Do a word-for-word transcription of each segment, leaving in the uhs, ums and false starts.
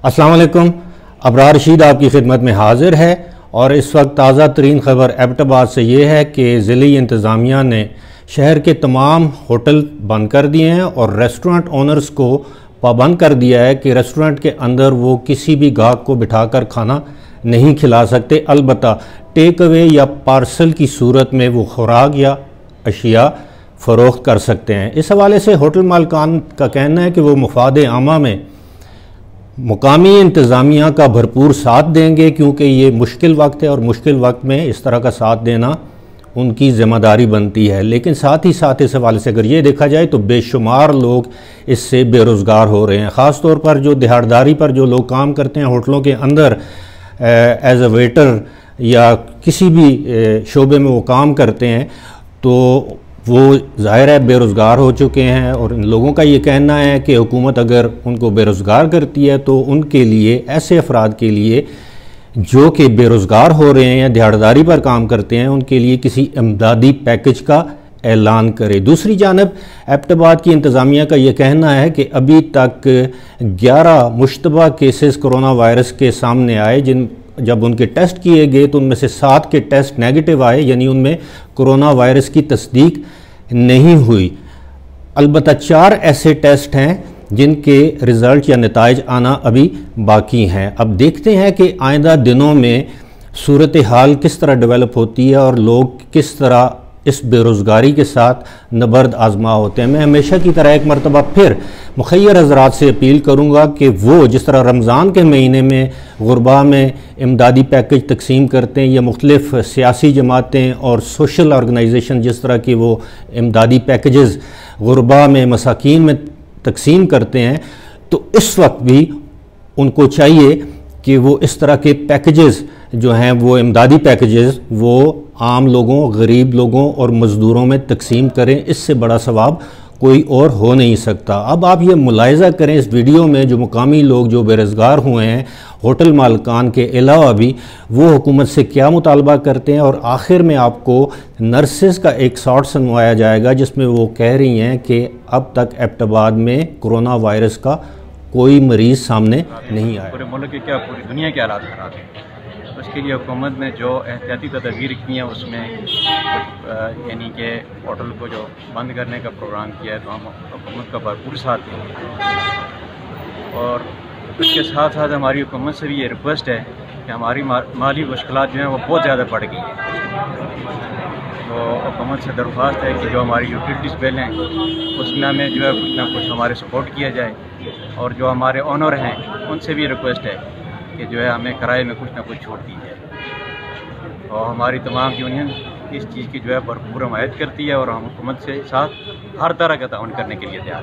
अस्सलाम वालेकुम। अबरार रशीद आपकी खिदमत में हाजिर है और इस वक्त ताज़ा तरीन ख़बर एबटाबाद से ये है कि ज़िली इंतज़ामिया ने शहर के तमाम होटल बंद कर दिए हैं और रेस्टोरेंट ओनर्स को पाबंद कर दिया है कि रेस्टोरेंट के अंदर वो किसी भी गाहक को बिठाकर खाना नहीं खिला सकते। अलबत्ता टेक अवे या पार्सल की सूरत में वो खुराक या अशिया फ़रोख्त कर सकते हैं। इस हवाले से होटल मालिकान का कहना है कि वो मुफाद आमा में मुकामी इंतज़ामिया का भरपूर साथ देंगे, क्योंकि ये मुश्किल वक्त है और मुश्किल वक्त में इस तरह का साथ देना उनकी ज़िम्मेदारी बनती है। लेकिन साथ ही साथ इस हवाले से अगर ये देखा जाए तो बेशुमार लोग इससे बेरोज़गार हो रहे हैं। ख़ास तौर पर जो दिहाड़दारी पर जो लोग काम करते हैं होटलों के अंदर एज अ वेटर या किसी भी शोबे में वो काम करते हैं, तो वो ज़ाहिर है बेरोज़गार हो चुके हैं। और इन लोगों का ये कहना है कि हुकूमत अगर उनको बेरोज़गार करती है तो उनके लिए, ऐसे अफराद के लिए जो कि बेरोज़गार हो रहे हैं या दिहाड़दारी पर काम करते हैं, उनके लिए किसी इमदादी पैकेज का ऐलान करे। दूसरी जानब एबटाबाद की इंतज़ामिया का ये कहना है कि अभी तक ग्यारह मुश्तबा केसेस कोरोना वायरस के सामने आए, जिन जब उनके टेस्ट किए गए तो उनमें से सात के टेस्ट नेगेटिव आए, यानी उनमें कोरोना वायरस की तस्दीक नहीं हुई। अलबत्ता चार ऐसे टेस्ट हैं जिनके रिज़ल्ट या नताइज आना अभी बाकी हैं। अब देखते हैं कि आइंदा दिनों में सूरत हाल किस तरह डेवलप होती है और लोग किस तरह इस बेरोज़गारी के साथ नबर्द आजमा होते हैं। मैं हमेशा की तरह एक मरतबा फिर मुखय्यर हज़रात से अपील करूँगा कि वो जिस तरह रमज़ान के महीने में गुरबा में इमदादी पैकेज तकसीम करते हैं या मुख्तलिफ़ सियासी जमातें और सोशल ऑर्गेनाइजेशन जिस तरह की वो इमदादी पैकेजेस गुरबा में मसाकीन में तकसीम करते हैं, तो इस वक्त भी उनको चाहिए कि वो इस तरह के पैकेजेस जो हैं वो इमदादी पैकेजेस वो आम लोगों, गरीब लोगों और मज़दूरों में तकसीम करें। इससे बड़ा सवाब कोई और हो नहीं सकता। अब आप ये मुलाहिज़ा करें इस वीडियो में जो मुकामी लोग जो बेरोज़गार हुए हैं, होटल मालिकान के अलावा भी, वो हुकूमत से क्या मुतालबा करते हैं। और आखिर में आपको नर्सेस का एक शॉट सुनवाया जाएगा जिसमें वो कह रही हैं कि अब तक एबटाबाद में कोरोना वायरस का कोई मरीज़ सामने नहीं आया। पूरे मुल्क के क्या, पूरी दुनिया के हालात ख़राब हैं। उसके लिए हुकूमत ने जो एहतियाती तदबीर की हैं उसमें यानी कि होटल को जो बंद करने का प्रोग्राम किया है, तो हम हुकूमत का भरपूर साथ देंगे। और उसके साथ साथ हमारी हुकूमत से भी ये रिक्वेस्ट है कि हमारी माली मुश्किलात जो हैं वो बहुत ज़्यादा बढ़ गई हैं। तो हुकूमत से दरख्वास्त है कि जो हमारी यूटिलिटीज़ बिल हैं उसमें हमें जो है कुछ ना कुछ हमारे सपोर्ट किया जाए। और जो हमारे ऑनर हैं उनसे भी रिक्वेस्ट है कि जो है हमें किराए में कुछ ना कुछ छूट दी जाए। और हमारी तमाम यूनियन इस चीज़ की जो है भरपूर हमायत करती है और हम हुकूमत से साथ हर तरह का ताउन करने के लिए तैयार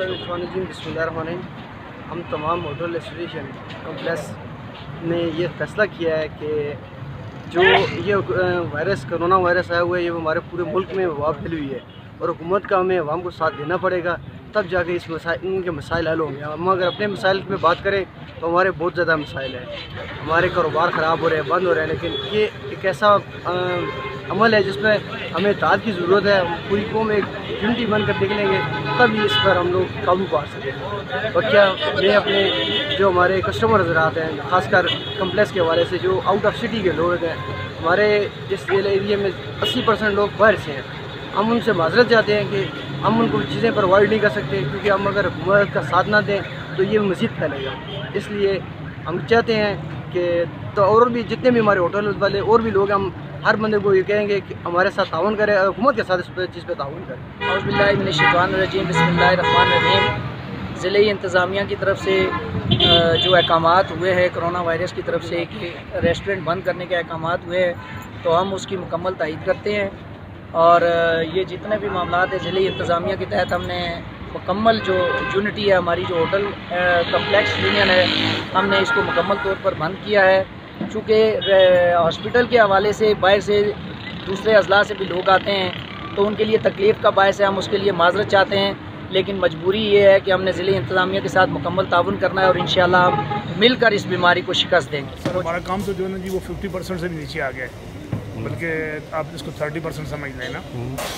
हैं। हम तमाम होटल एसोसिएशन कॉम्प्लेक्स ने ये फैसला किया है कि जो ये वायरस कोरोना वायरस आया हुआ है, ये हमारे पूरे मुल्क में वबा फैली हुई है और हुकूमत का हमें अवाम को साथ देना पड़ेगा, तब जाके इस मसाइल इनके मसाइल हल होंगे। हम अगर अपने मसाइल पे बात करें तो हमारे बहुत ज़्यादा मसाइल हैं, हमारे कारोबार ख़राब हो रहे हैं, बंद हो रहे हैं। लेकिन ये एक ऐसा आ, अमल है जिसमें हमें इत्तेहाद की ज़रूरत है। पूरी कौम एक यूनिटी बन कर निकलेंगे तभी इस पर हम लोग काबू पा सकें। और क्या मैं अपने जो हमारे कस्टमर हज़रात हैं, ख़ासकर कम्प्लेक्स के हवाले से, जो आउट ऑफ सिटी के लोग हैं, हमारे इस एरिया में अस्सी परसेंट लोग बाहर से हैं। हम उनसे माजरत चाहते हैं कि हम उनको चीज़ें प्रोवाइड नहीं कर सकते, क्योंकि हम अगर हुकूमत का साथ ना दें तो ये मज़ीद फैलेगा। इसलिए हम चाहते हैं कि तो और भी जितने भी हमारे होटल वाले और भी लोग, हम हर बंदे को ये कहेंगे कि हमारे साथ ताउन करें, हुकूमत के साथ इस पर चीज़ पर ताउन करें। औज़ुबिल्लाहिमिनश्शैतानिर्रजीम, बिस्मिल्लाहिर्रहमानिर्रहीम। ज़िले इंतज़ामिया की तरफ से जो अहकामात हुए हैं कोरोना वायरस की तरफ से कि रेस्टोरेंट बंद करने के अहकामात हुए हैं, तो हम उसकी मुकम्मल तायीद करते हैं। और ये जितने भी मामलात है ज़िले इंतज़ामिया के तहत हमने मुकम्मल जो यूनिटी है, हमारी जो होटल कम्प्लेक्स यूनियन है, हमने इसको मुकम्मल तौर पर बंद किया है। चूँकि हॉस्पिटल के हवाले से बाहर से दूसरे अजला से भी लोग आते हैं तो उनके लिए तकलीफ़ का बायस है, हम उसके लिए माजरत चाहते हैं। लेकिन मजबूरी ये है कि हमने ज़िले इंतज़ामिया के साथ मुकम्मल ताउन करना है और इंशाअल्लाह हम मिलकर इस बीमारी को शिकस्त देंगे। सर हमारा काम तो जो है ना जी वो फिफ्टी परसेंट से भी नीचे आ गया है, बल्कि आप इसको थर्टी परसेंट समझ लें ना।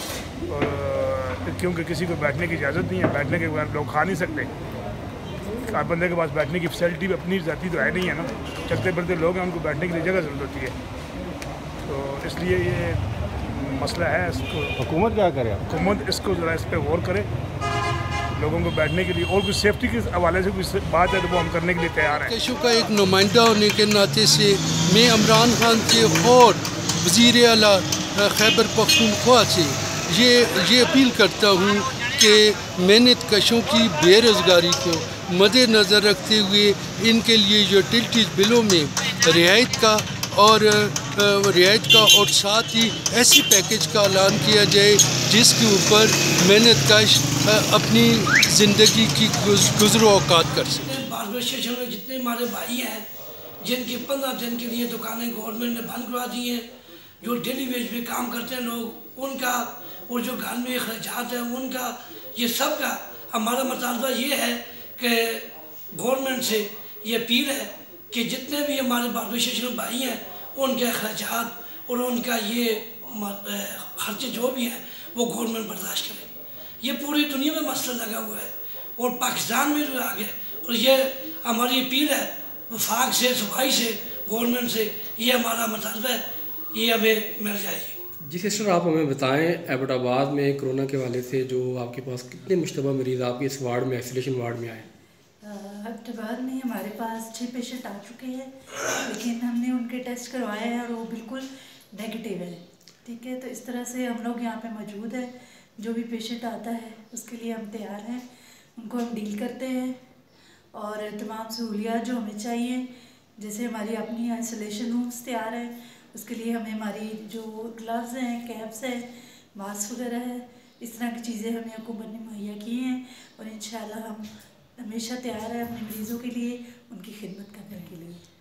और क्योंकि किसी को बैठने की इजाज़त नहीं है, बैठने के बाद लोग खा नहीं सकते, हर बंदे के पास बैठने की फैसिलिटी भी अपनी जाती तो है नहीं है ना, चलते फिरते लोग हैं, उनको बैठने के लिए जगह ज़रूरत होती है। तो इसलिए ये मसला है, इसको हुकूमत क्या करे? हुकूमत इसको ज़रा इस पर गौर करे, लोगों को बैठने के लिए, और कुछ सेफ्टी के हवाले से कुछ बात है तो वो हम करने के लिए तैयार हैं। कशों का एक नुमाइंदा होने के नाते से मैं इमरान खान के और वज़ीर आला खैबर पख्तूनख्वा से ये ये अपील करता हूँ कि मेहनत कशों की बेरोज़गारी को मद्देनज़र रखते हुए इनके लिए यूटिलिटीज़ बिलों में रियायत का और रियायत का और साथ ही ऐसी पैकेज का ऐलान किया जाए जिसके ऊपर मेहनत कश अपनी ज़िंदगी की गुज़रो औकात कर सके। बारहवें स्टेशन में जितने हमारे भाई हैं जिनकी पंद्रह दिन के लिए दुकानें गवर्नमेंट ने बंद करवा दी हैं, जो डेली वेज पे काम करते हैं लोग, उनका और जो घर में खर्चात है उनका, ये सब का हमारा मुतालबा ये है कि गवर्नमेंट से ये अपील है कि जितने भी हमारे बारहवें स्टेशन भाई हैं उनके खर्चात और उनका ये खर्चे जो भी हैं वो गवर्नमेंट बर्दाश्त करे। ये पूरी दुनिया में मसला लगा हुआ है और पाकिस्तान में जो आ गया, और ये हमारी अपील है वफाक से, सफाई से, गवर्नमेंट से, ये हमारा मुतालबा है, ये हमें मिल जाएगी। जी सिस्टर, आप हमें बताएं एबटाबाद में कोरोना के हवाले से जो आपके पास कितने मुश्तबा मरीज़ आपके इस वार्ड में, आइसोलेशन वार्ड में आए? एबटाबाद में हमारे पास छः पेशेंट आ चुके हैं, लेकिन हमने उनके टेस्ट करवाए हैं और वो बिल्कुल नेगेटिव है। ठीक है, तो इस तरह से हम लोग यहाँ पे मौजूद है, जो भी पेशेंट आता है उसके लिए हम तैयार हैं, उनको हम डील करते हैं और तमाम सहूलियात जो हमें चाहिए, जैसे हमारी अपनी आइसोलेशन रूम्स तैयार हैं, उसके लिए हमें हमारी जो ग्लव्स हैं, कैप्स हैं, मास्क वगैरह है, इस तरह की चीज़ें हमें हुकूमत ने मुहैया की हैं और इंशाल्लाह हम हमेशा तैयार हैं अपने मरीज़ों के लिए, उनकी खिदमत करने के लिए।